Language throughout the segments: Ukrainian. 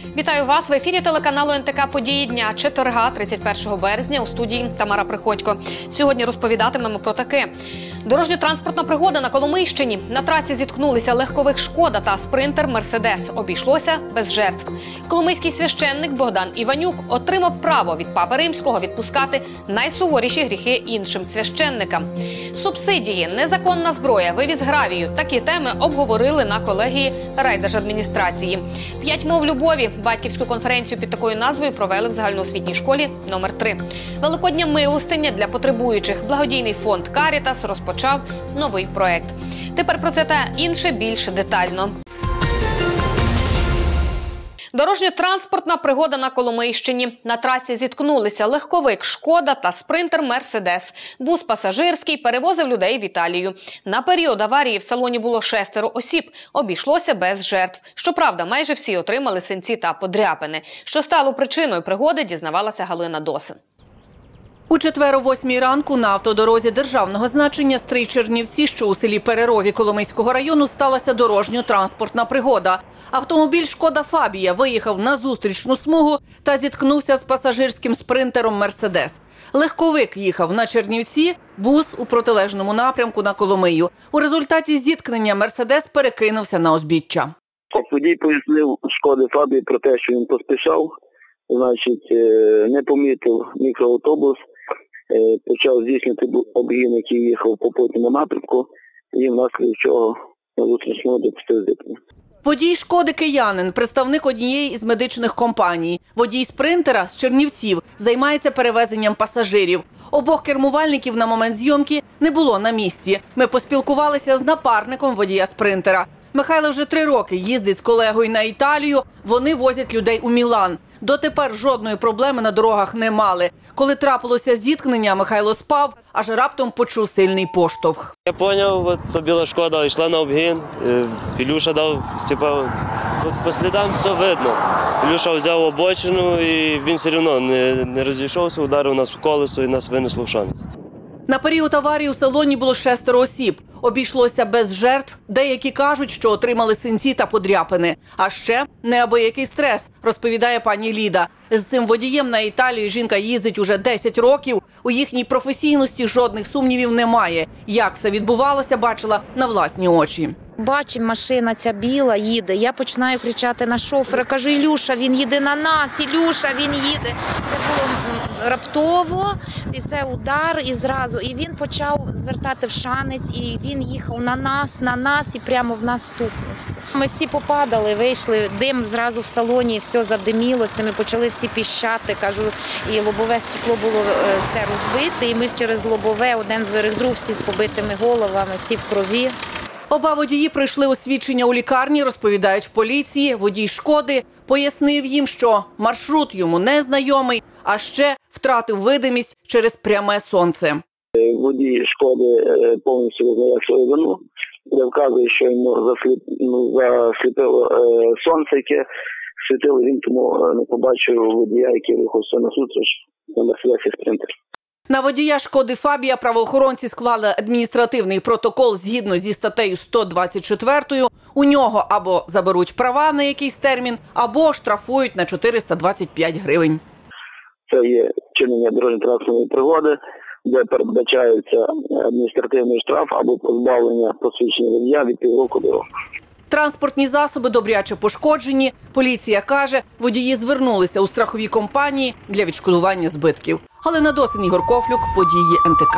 Вітаю вас в ефірі телеканалу НТК «Події дня», четверга, 31 березня, у студії Тамара Приходько. Сьогодні розповідатимемо про таке. Дорожньо-транспортна пригода на Коломийщині. На трасі зіткнулися легковик «Шкода» та спринтер «Мерседес». Обійшлося без жертв. Коломийський священник Богдан Іванюк отримав право від Папи Римського відпускати найсуворіші гріхи іншим священникам. Субсидії, незаконна зброя, вивіз гравію – такі теми обговорили на колегії райдержадміністрації. 5 мов любові. Батьківську конференцію під такою назвою провели в загальноосвітній школі номер 3. Великодня милостиня для потребуючих. Благодійний фонд «Карітас» розпочав новий проект. Тепер про це та інше більш детально. Дорожньо-транспортна пригода на Коломийщині. На трасі зіткнулися легковик «Шкода» та спринтер «Мерседес». Бус пасажирський перевозив людей в Італію. На період аварії в салоні було 6 осіб. Обійшлося без жертв. Щоправда, майже всі отримали синці та подряпини. Що стало причиною пригоди, дізнавалася Галина Досин. У четвер о 8 ранку на автодорозі державного значення Стрий-Чернівці, що у селі Перерові Коломийського району, сталася дорожньо-транспортна пригода. Автомобіль «Шкода Фабія» виїхав на зустрічну смугу та зіткнувся з пасажирським спринтером «Мерседес». Легковик їхав на Чернівці, бус у протилежному напрямку на Коломию. У результаті зіткнення «Мерседес» перекинувся на узбіччя. Водій пояснив «Шкоди Фабії» про те, що він поспішав, не помітив мікроавтобус, почав здійснювати обгін, який їхав по попутному напрямку, і внаслідок чого на зустрічному допустив зіткнення. Водій «Шкоди» – киянин, представник однієї із медичних компаній. Водій спринтера з Чернівців займається перевезенням пасажирів. Обох кермувальників на момент зйомки не було на місці. Ми поспілкувалися з напарником водія спринтера. Михайло вже 3 роки їздить з колегою на Італію, вони возять людей у Мілан. Дотепер жодної проблеми на дорогах не мали. Коли трапилося зіткнення, Михайло спав, аж раптом почув сильний поштовх. Я зрозумів, це біла «Шкода» йшла на обгін, Ілюша дав, по слідам все видно. Ілюша взяв обочину і він все одно не розійшовся, ударив нас в колесо і нас винесло в шанс. На період аварії у салоні було 6 осіб. Обійшлося без жертв. Деякі кажуть, що отримали синці та подряпини. А ще неабиякий стрес, розповідає пані Ліда. З цим водієм на Італію жінка їздить уже 10 років. У їхній професійності жодних сумнівів немає. Як все відбувалося, бачила на власні очі. Бачимо, машина ця біла їде. Я починаю кричати на шофера. Кажу: Ілюша, він їде на нас, Ілюша, він їде. Це було раптово, і це удар, і зразу. І він почав звертати в шанець, і він їхав на нас, і прямо в нас стукнувся. Ми всі попадали, вийшли, дим зразу в салоні, і все задимілося. Ми почали всі піщати, кажу, і лобове стекло було це розбите, і ми через лобове, один зверх друг, всі з побитими головами, всі в крові. Оба водії пройшли освідчення у лікарні, розповідають в поліції. Водій «Шкоди» пояснив їм, що маршрут йому незнайомий, а ще втратив видимість через пряме сонце. Водій «Шкоди» повністю визнає свою вину, де вказує, що йому засліпило сонце, яке світило, він тому не побачив водія, який рухався на зустріч на «Мерседесі Спринтер». На водія «Шкоди Фабія» правоохоронці склали адміністративний протокол згідно зі статтею 124. У нього або заберуть права на якийсь термін, або штрафують на 425 гривень. Це є вчинення дорожньо-транспортної пригоди, де передбачається адміністративний штраф або позбавлення посвідчення водія від півроку до року. Транспортні засоби добряче пошкоджені. Поліція каже, водії звернулися у страхові компанії для відшкодування збитків. Галина Досин, Ігор Кофлюк, «Події НТК».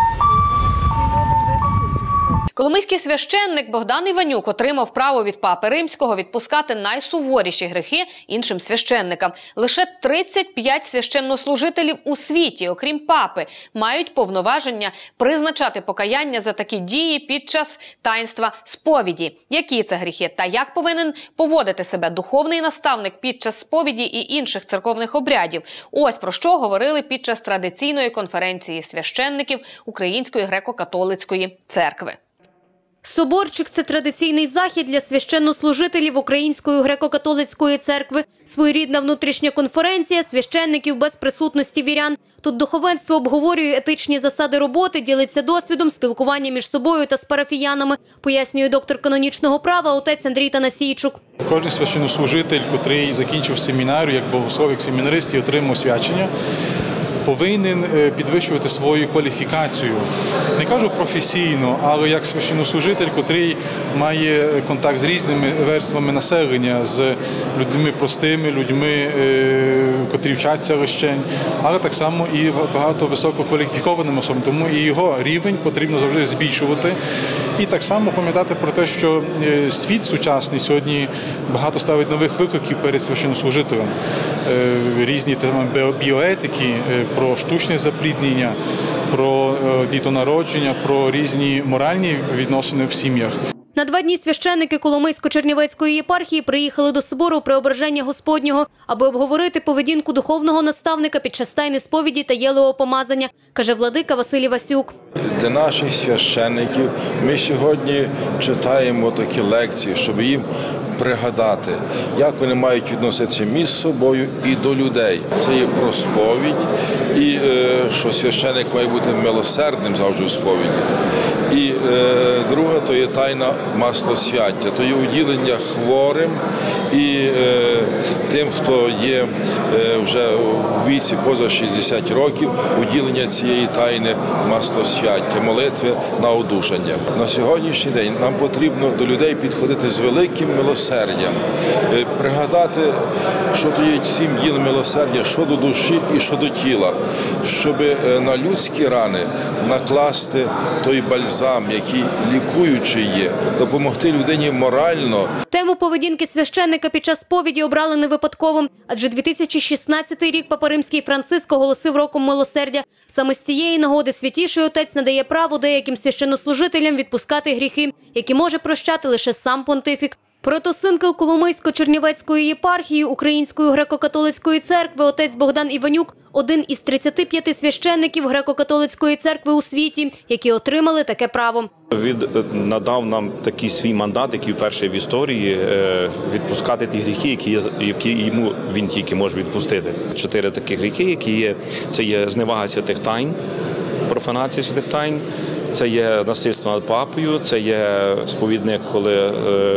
Коломийський священник Богдан Іванюк отримав право від Папи Римського відпускати найсуворіші гріхи іншим священникам. Лише 35 священнослужителів у світі, окрім Папи, мають повноваження призначати покаяння за такі дії під час таїнства сповіді. Які це гріхи та як повинен поводити себе духовний наставник під час сповіді і інших церковних обрядів? Ось про що говорили під час традиційної конференції священників Української греко-католицької церкви. Соборчик – це традиційний захід для священнослужителів Української греко-католицької церкви. Своєрідна внутрішня конференція священників без присутності вірян. Тут духовенство обговорює етичні засади роботи, ділиться досвідом, спілкування між собою та з парафіянами, пояснює доктор канонічного права отець Андрій Танасійчук. Кожен священнослужитель, котрий закінчив семінарію, як богослов, як семінарист і отримав освячення, повинен підвищувати свою кваліфікацію. Не кажу професійно, але як священнослужитель, котрий має контакт з різними верствами населення, з людьми простими, людьми, котрі вчаться лишень, але так само і багато висококваліфікованим особам. Тому і його рівень потрібно завжди збільшувати. І так само пам'ятати про те, що світ сучасний сьогодні багато ставить нових викликів перед священнослужителем. Різні біоетики, про штучне запліднення, про дітонародження, про різні моральні відносини в сім'ях. На 2 дні священники Коломийсько-Чернівецької єпархії приїхали до собору Преображення Господнього, аби обговорити поведінку духовного наставника під час тайни сповіді та єлеопомазання, каже владика Василій Васюк. Для наших священників ми сьогодні читаємо такі лекції, щоб їм пригадати, як вони мають відноситися між собою і до людей. Це є про сповідь, і що священник має бути милосердним завжди у сповіді. І друге, то є тайна маслосвяття, то є уділення хворим і тим, хто є вже у віці поза 60 років, уділення цієї тайни маслосвяття, молитви на одужання. На сьогоднішній день нам потрібно до людей підходити з великим милосердям, пригадати, що то є цим ділом милосердя, що до душі і що до тіла, щоб на людські рани накласти той бальзам, який лікуючий є, допомогти людині морально. Тему поведінки священника під час сповіді обрали не випадково, адже 2016 рік Папа Римський Франциск оголосив роком милосердя. Саме з цієї нагоди святіший отець надає право деяким священнослужителям відпускати гріхи, які може прощати лише сам понтифік. Протосинкел Коломийсько-Чернівецької єпархії Української греко-католицької церкви отець Богдан Іванюк – один із 35 священників греко-католицької церкви у світі, які отримали таке право. Він надав нам такий свій мандат, який вперше в історії відпускати ті гріхи, які йому він тільки може відпустити. 4 такі гріхи, які є. Це є зневага святих тайн, профанація святих тайн. Це є насильство над папою, це є сповідник, коли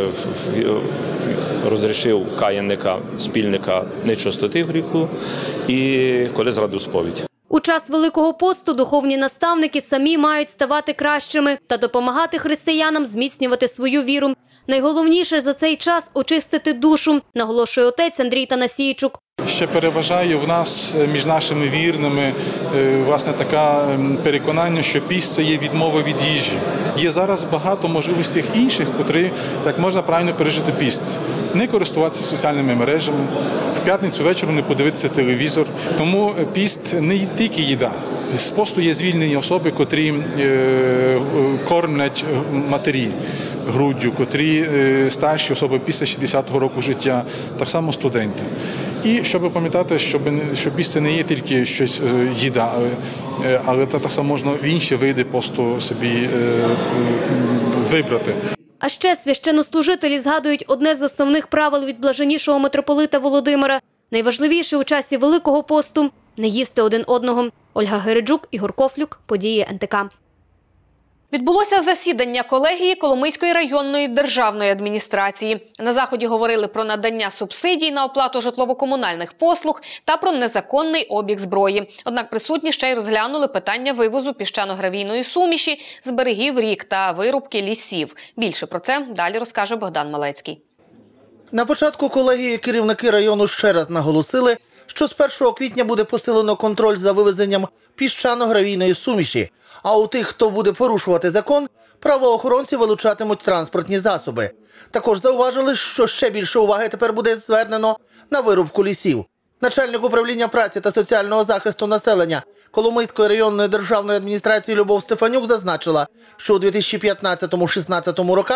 розрішив каянника, спільника нечистоти гріху, і коли зрадив сповідь. У час Великого посту духовні наставники самі мають ставати кращими та допомагати християнам зміцнювати свою віру. Найголовніше за цей час – очистити душу, наголошує отець Андрій Танасійчук. Ще переважає в нас між нашими вірними власне таке переконання, що піст – це є відмова від їжі. Є зараз багато можливостей інших, котрі, як можна правильно пережити піст. Не користуватися соціальними мережами, в п'ятницю вечором не подивитися телевізор. Тому піст не тільки їда. З посту є звільнені особи, котрі кормлять матері груддю, котрі старші особи після 60-го року життя, так само студенти. І щоб пам'ятати, що піст – це не є тільки щось їда, але так само можна інші види посту собі вибрати. А ще священнослужителі згадують одне з основних правил від блаженнішого митрополита Володимира. Найважливіше у часі Великого посту – не їсти один одного. Ольга Гереджук, Ігор Кофлюк, події НТК. Відбулося засідання колегії Коломийської районної державної адміністрації. На заході говорили про надання субсидій на оплату житлово-комунальних послуг та про незаконний обіг зброї. Однак присутні ще й розглянули питання вивозу піщано-гравійної суміші з берегів рік та вирубки лісів. Більше про це далі розкаже Богдан Малецький. На початку колегії керівники району ще раз наголосили, що з 1 квітня буде посилено контроль за вивезенням піщано-гравійної суміші, а у тих, хто буде порушувати закон, правоохоронці вилучатимуть транспортні засоби. Також зауважили, що ще більше уваги тепер буде звернено на вирубку лісів. Начальник управління праці та соціального захисту населення Коломийської районної державної адміністрації Любов Стефанюк зазначила, що у 2015-16 роках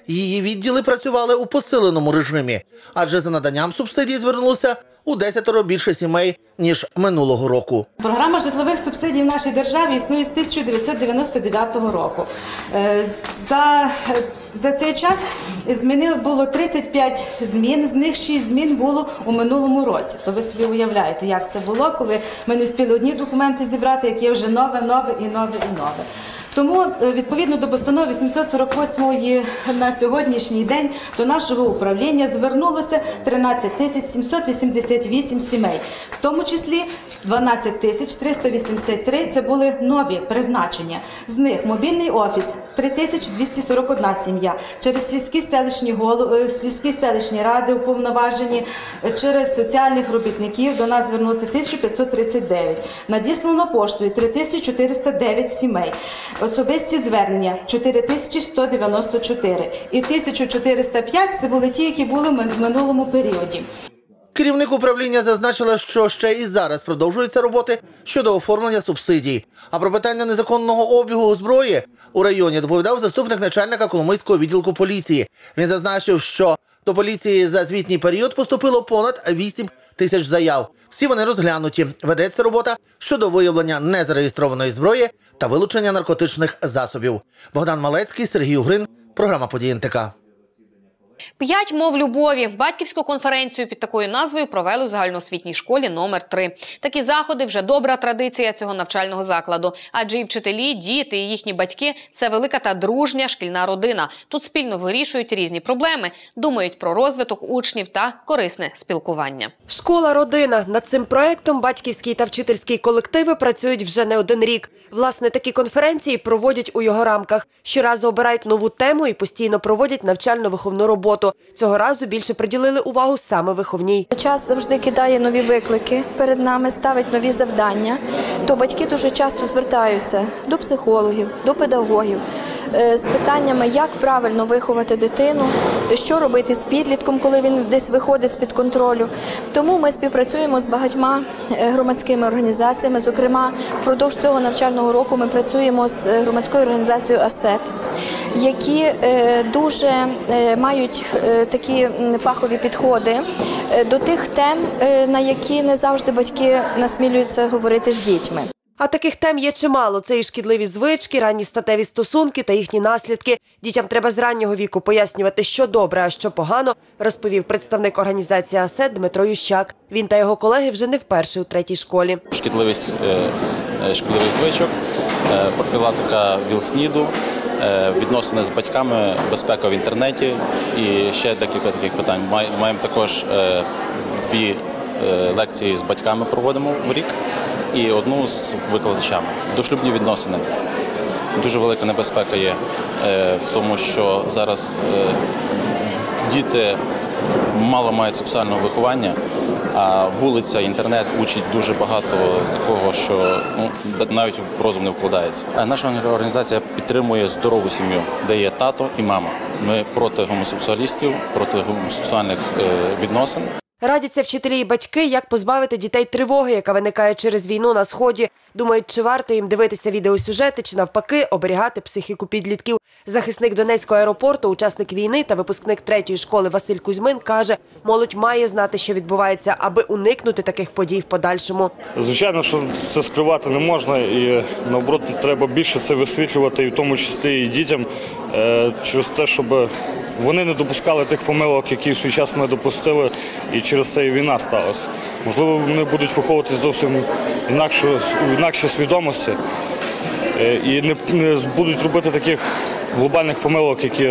Її відділи працювали у посиленому режимі, адже за наданням субсидій звернулося у 10 більше сімей, ніж минулого року. Програма житлових субсидій в нашій державі існує з 1999 року. За цей час було 35 змін, з них 6 змін було у минулому році. То ви собі уявляєте, як це було, коли ми не встигли одні документи зібрати, які вже нове. Тому, відповідно до постанови 748 на сьогоднішній день до нашого управління звернулося 13 788 сімей. В тому числі 12 383 – це були нові призначення. З них мобільний офіс – 3241 сім'я. Через сільські селищні ради уповноважені, через соціальних робітників до нас звернулося 1539. Надіслано поштою 3409 сімей. Особисті звернення – 4194. І 1405 – це були ті, які були в минулому періоді. Керівник управління зазначила, що ще і зараз продовжуються роботи щодо оформлення субсидій. А про питання незаконного обігу зброї у районі доповідав заступник начальника Коломийського відділку поліції. Він зазначив, що до поліції за звітній період поступило понад 8 тисяч заяв. Всі вони розглянуті. Ведеться робота щодо виявлення незареєстрованої зброї та вилучення наркотичних засобів. Богдан Малецький, Сергій Угрин. Програма «Події НТК». 5 мов любові. Батьківську конференцію під такою назвою провели в загальноосвітній школі номер 3. Такі заходи – вже добра традиція цього навчального закладу. Адже і вчителі, діти, і їхні батьки – це велика та дружня шкільна родина. Тут спільно вирішують різні проблеми, думають про розвиток учнів та корисне спілкування. Школа-родина. Над цим проєктом батьківський та вчительський колективи працюють вже не один рік. Власне, такі конференції проводять у його рамках. Щоразу обирають нову тему і постійно проводять навчально-виховну роботу. Цього разу більше приділили увагу саме виховній. Час завжди кидає нові виклики перед нами, ставить нові завдання. То батьки дуже часто звертаються до психологів, до педагогів з питаннями, як правильно виховати дитину, що робити з підлітком, коли він десь виходить з-під контролю. Тому ми співпрацюємо з багатьма громадськими організаціями. Зокрема, впродовж цього навчального року ми працюємо з громадською організацією «АСЕТ», які дуже мають такі фахові підходи до тих тем, на які не завжди батьки насмілюються говорити з дітьми. А таких тем є чимало. Це і шкідливі звички, ранні статеві стосунки та їхні наслідки. Дітям треба з раннього віку пояснювати, що добре, а що погано, розповів представник організації «АСЕТ» Дмитро Ющак. Він та його колеги вже не вперше у третій школі. Шкідливість шкідливих звичок, профілактика ВІЛ-СНІДу, відносини з батьками, безпека в інтернеті і ще декілька таких питань. Маємо також 2 лекції з батьками проводимо в рік і 1 з викладачами. Дошлюбні відносини. Дуже велика небезпека є в тому, що зараз діти мало мають сексуального виховання, а вулиця, інтернет учить дуже багато такого, що навіть в розум не вкладається. Наша організація підтримує здорову сім'ю, де є тато і мама. Ми проти гомосексуалістів, проти гомосексуальних відносин. Радяться вчителі і батьки, як позбавити дітей тривоги, яка виникає через війну на Сході. Думають, чи варто їм дивитися відеосюжети, чи навпаки оберігати психіку підлітків. Захисник Донецького аеропорту, учасник війни та випускник 3-ї школи Василь Кузьмин каже, молодь має знати, що відбувається, аби уникнути таких подій в подальшому. Звичайно, що це скривати не можна і, наоборот, треба більше це висвітлювати, і в тому числі і дітям, через те, щоб вони не допускали тих помилок, які в свій час ми допустили, і через це і війна сталася. Можливо, вони будуть виховувати зовсім інакші свідомості і не будуть робити таких глобальних помилок, які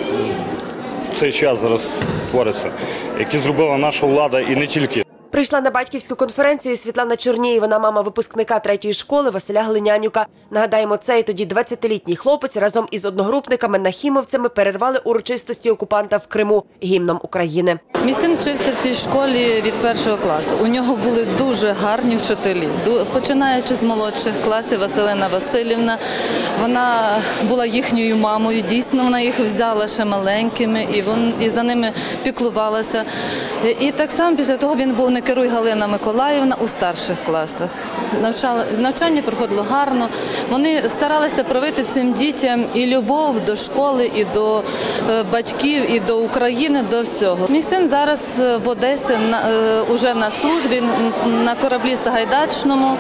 в цей час зараз творяться, які зробила наша влада і не тільки. Прийшла на батьківську конференцію Світлана Чорній. Вона мама випускника 3-ї школи Василя Глинянюка. Нагадаємо, цей тоді 20-літній хлопець разом із одногрупниками нахімовцями перервали урочистості окупанта в Криму гімном України. Мій син вчився в цій школі від 1-го класу. У нього були дуже гарні вчителі. Починаючи з молодших класів, Василина Васильівна, вона була їхньою мамою. Дійсно, вона їх взяла ще маленькими і за ними піклувалася. І так само після того він був Некеруй Галина Миколаївна у старших класах. Навчання проходило гарно. Вони старалися привити цим дітям і любов до школи, і до батьків, і до України, до всього. Мій син зараз в Одесі уже на службі на кораблі Сагайдачному.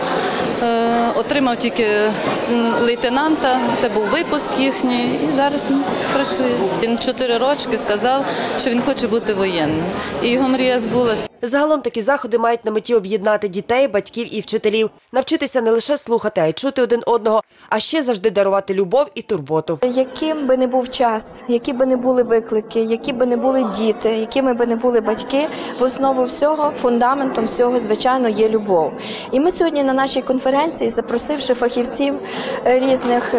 Отримав тільки лейтенанта, це був випуск їхній, і зараз працює. Він 4 роки сказав, що він хоче бути воєнним. І його мрія збулася. Загалом такі заходи мають на меті об'єднати дітей, батьків і вчителів. Навчитися не лише слухати, а й чути один одного, а ще завжди дарувати любов і турботу. Яким би не був час, які би не були виклики, які би не були діти, якими би не були батьки, в основу всього, фундаментом всього, звичайно, є любов. І ми сьогодні на нашій конференції, запросивши фахівців різних,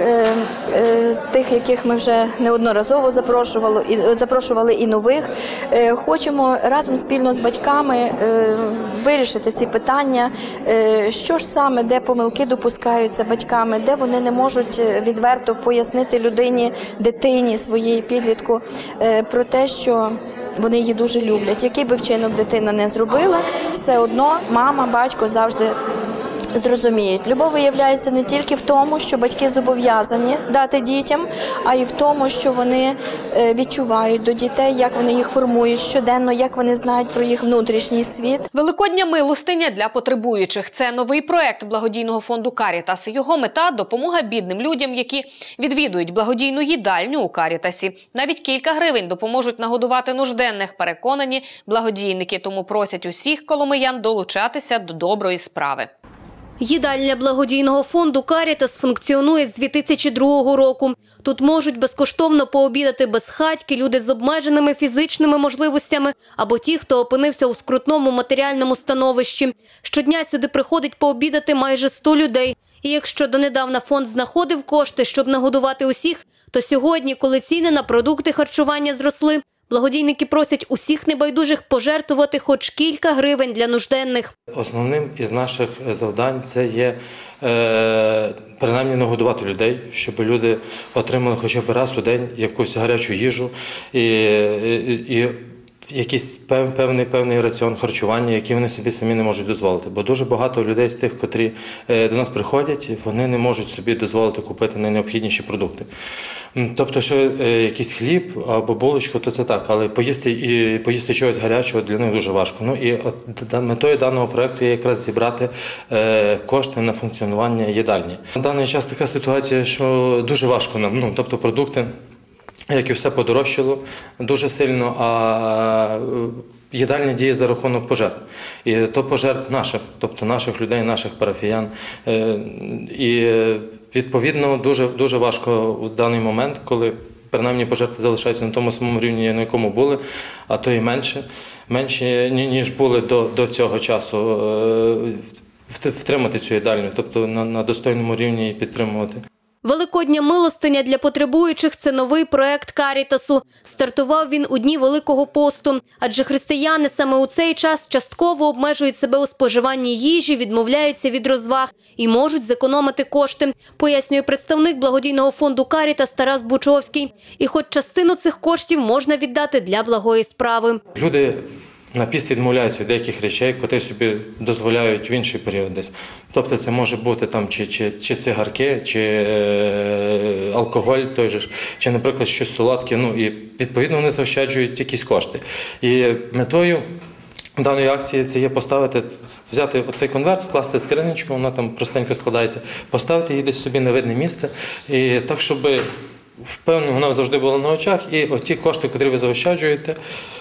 тих, яких ми вже неодноразово запрошували і нових, хочемо разом спільно з батьками вирішити ці питання, що ж саме, де помилки допускаються батьками, де вони не можуть відверто пояснити людині, дитині, своїй підлітку про те, що вони її дуже люблять. Який би вчинок дитина не зробила, все одно мама, батько завжди зрозуміють. Любов виявляється не тільки в тому, що батьки зобов'язані дати дітям, а й в тому, що вони відчувають до дітей, як вони їх формують щоденно, як вони знають про їх внутрішній світ. Великодня милостиня для потребуючих – це новий проект благодійного фонду «Карітас». Його мета – допомога бідним людям, які відвідують благодійну їдальню у «Карітасі». Навіть кілька гривень допоможуть нагодувати нужденних, переконані благодійники. Тому просять усіх коломиян долучатися до доброї справи. Їдальня благодійного фонду «Карітас» функціонує з 2002 року. Тут можуть безкоштовно пообідати безхатьки, люди з обмеженими фізичними можливостями або ті, хто опинився у скрутному матеріальному становищі. Щодня сюди приходить пообідати майже 100 людей. І якщо донедавна фонд знаходив кошти, щоб нагодувати усіх, то сьогодні, коли ціни на продукти харчування зросли, благодійники просять усіх небайдужих пожертвувати хоч кілька гривень для нужденних. Основним із наших завдань це є принаймні нагодувати людей, щоб люди отримали хоча б раз у день якусь гарячу їжу і якийсь певний раціон харчування, який вони собі самі не можуть дозволити. Бо дуже багато людей з тих, котрі до нас приходять, вони не можуть собі дозволити купити найнеобхідніші продукти. Тобто, що якийсь хліб або булочку, то це так, але поїсти чогось гарячого для них дуже важко. Ну і метою даного проєкту є якраз зібрати кошти на функціонування їдальні. На даний час така ситуація, що дуже важко нам, тобто продукти, як і все подорожчало дуже сильно, а їдальня діє за рахунок пожертв. І то пожертв наших, тобто наших людей, наших парафіян. І відповідно дуже важко в даний момент, коли принаймні пожертви залишаються на тому самому рівні, на якому були, а то і менше ніж були до цього часу, втримати цю їдальню, тобто на достойному рівні підтримувати. Великодня милостиня для потребуючих – це новий проект «Карітасу». Стартував він у дні Великого посту, адже християни саме у цей час частково обмежують себе у споживанні їжі, відмовляються від розваг і можуть зекономити кошти, пояснює представник благодійного фонду «Карітас» Тарас Бучовський. І хоч частину цих коштів можна віддати для благої справи. Люди на піст відмовляються від деяких речей, котрі собі дозволяють в інший період десь. Тобто це може бути там чи цигарки, чи алкоголь той же, чи, наприклад, щось солодке. І відповідно вони заощаджують якісь кошти. І метою даної акції це є взяти оцей конверт, скласти скриничку, вона там простенько складається, поставити її десь собі на видне місце, і так, щоб впевнено вона завжди була на очах, і оті кошти, котрі ви заощаджуєте,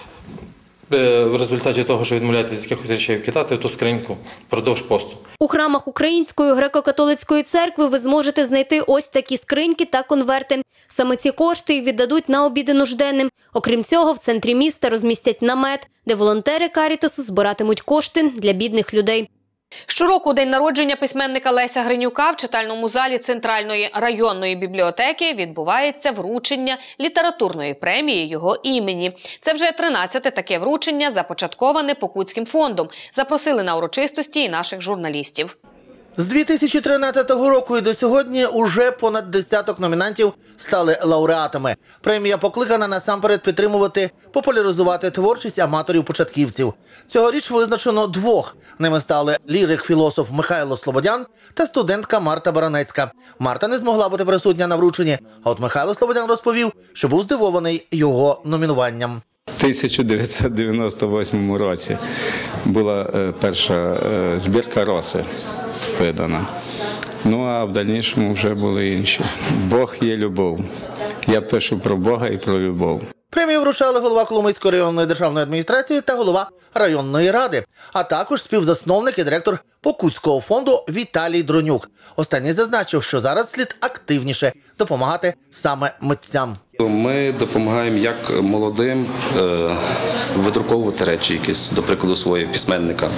в результаті того, що відмовляєтесь з якихось речей вкидати в ту скриньку впродовж посту. У храмах Української греко-католицької церкви ви зможете знайти ось такі скриньки та конверти. Саме ці кошти віддадуть на обіди нужденним. Окрім цього, в центрі міста розмістять намет, де волонтери «Карітасу» збиратимуть кошти для бідних людей. Щороку у день народження письменника Леся Гринюка в читальному залі Центральної районної бібліотеки відбувається вручення літературної премії його імені. Це вже 13-те таке вручення, започатковане Покутським фондом. Запросили на урочистості і наших журналістів. З 2013 року і до сьогодні уже понад десяток номінантів стали лауреатами. Премія покликана насамперед підтримувати, популяризувати творчість аматорів-початківців. Цьогоріч визначено двох. Ними стали лірик-філософ Михайло Слободян та студентка Марта Баранецька. Марта не змогла бути присутня на врученні, а от Михайло Слободян розповів, що був здивований його номінуванням. У 1998 році була перша збірка «Роси» видана. Ну, а в дальнішому вже були інші. Бог є любов. Я пишу про Бога і про любов. Премію вручали голова Коломийської районної державної адміністрації та голова районної ради, а також співзасновник і директор Покутського фонду Віталій Дронюк. Останній зазначив, що зараз слід активніше допомагати саме митцям. Ми допомагаємо як молодим видруковувати речі, якісь, до прикладу, своїм письменникам,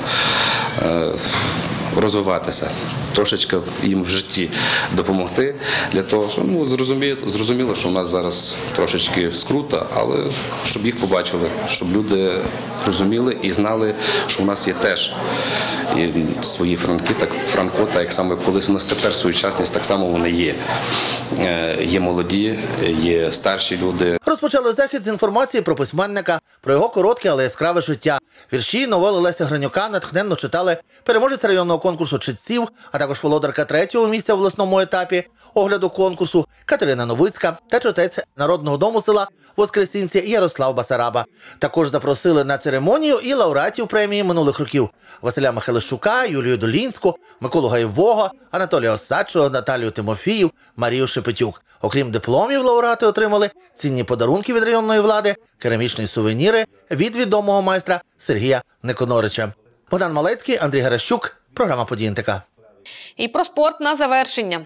розвиватися, трошечки їм в житті допомогти, для того, щоб зрозуміло, що у нас зараз трошечки скрута, але щоб їх побачили, щоб люди розуміли і знали, що у нас є теж і свої Франко, так як саме колись у нас тепер сучасність, так само вони є. Є молоді, є старші люди. Розпочали захід з інформації про письменника, про його коротке, але яскраве життя. Вірші, новели Леся Гринюка натхненно читали переможець районного конкурсу читців, а також володарка 3-го місця в обласному етапі огляду конкурсу Катерина Новицька та читець Народного дому села Воскресінці Ярослав Басараба. Також запросили на церемонію і лауреатів премії минулих років – Василя Михайлищука, Юлію Долінську, Миколу Гайвого, Анатолія Осадчого, Наталію Тимофіїв, Марію Шепетюк. Окрім дипломів, лауреати отримали цінні подарунки від районної влади, керамічні сувеніри від відомого майстра Сергія Никонорича. Богдан Малецький, Андрій Геращук, програма «Події НТК». І про спорт на завершення.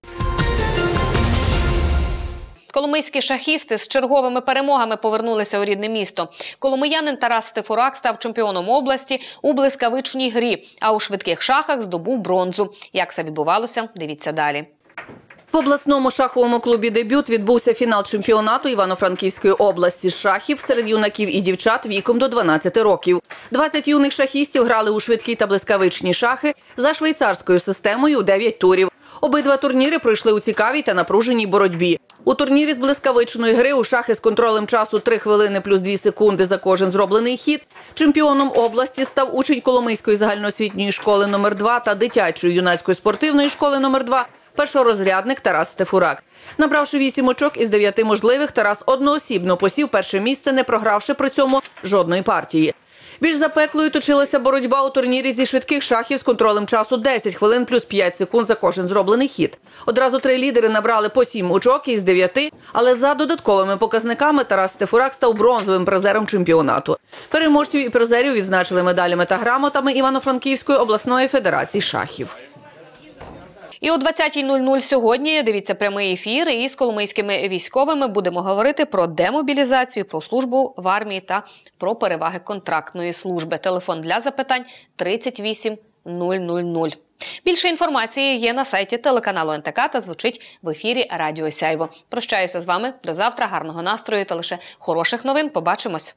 Коломийські шахісти з черговими перемогами повернулися у рідне місто. Коломиянин Тарас Стефурак став чемпіоном області у блискавичній грі, а у швидких шахах здобув бронзу. Як це відбувалося, дивіться далі. В обласному шаховому клубі «Дебют» відбувся фінал чемпіонату Івано-Франківської області з шахів серед юнаків і дівчат віком до 12 років. 20 юних шахістів грали у швидкі та блискавичні шахи за швейцарською системою у 9 турів. Обидва турніри пройшли у цікавій та напруженій боротьбі. У турнірі з блискавичної гри у шахи з контролем часу 3 хвилини плюс 2 секунди за кожен зроблений хід чемпіоном області став учень Коломийської загальноосвітньої школи номер 2 та дитячої юнацької спортивної школи номер 2 першорозрядник Тарас Стефурак. Набравши 8 очок із 9 можливих, Тарас одноосібно посів перше місце, не програвши при цьому жодної партії. Більш запеклою точилася боротьба у турнірі зі швидких шахів з контролем часу 10 хвилин плюс 5 секунд за кожен зроблений хід. Одразу 3 лідери набрали по 7 очок із 9, але за додатковими показниками Тарас Стефурак став бронзовим призером чемпіонату. Переможців і призерів відзначили медалями та грамотами Івано-Франківської обласної федерації шахів. І о 20:00 сьогодні дивіться прямий ефір. І з коломийськими військовими будемо говорити про демобілізацію, про службу в армії та про переваги контрактної служби. Телефон для запитань 38 000. Більше інформації є на сайті телеканалу НТК та звучить в ефірі Радіо Сяйво. Прощаюся з вами. До завтра. Гарного настрою та лише хороших новин. Побачимось.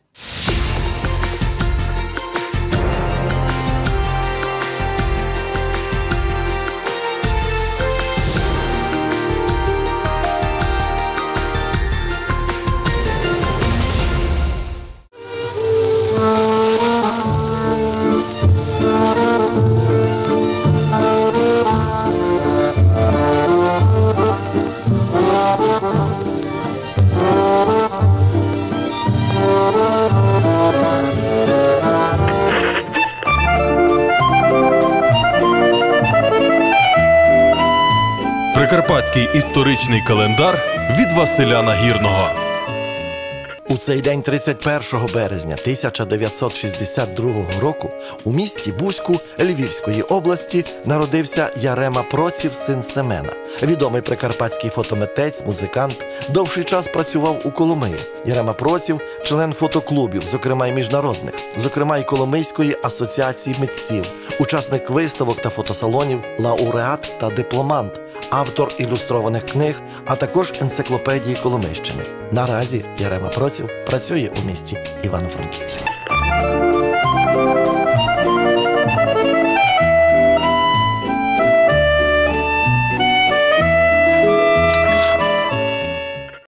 Прикарпатський історичний календар від Василя Нагірного. У цей день 31 березня 1962 року у місті Буську Львівської області народився Ярема Проців, син Семена. Відомий прикарпатський фотомитець, музикант, довший час працював у Коломиї. Ярема Проців – член фотоклубів, зокрема й міжнародних, зокрема й Коломийської асоціації митців, учасник виставок та фотосалонів, лауреат та дипломант, автор ілюстрованих книг, а також енциклопедії Коломийщини. Наразі Ярема Проців працює у місті Івано-Франківськ.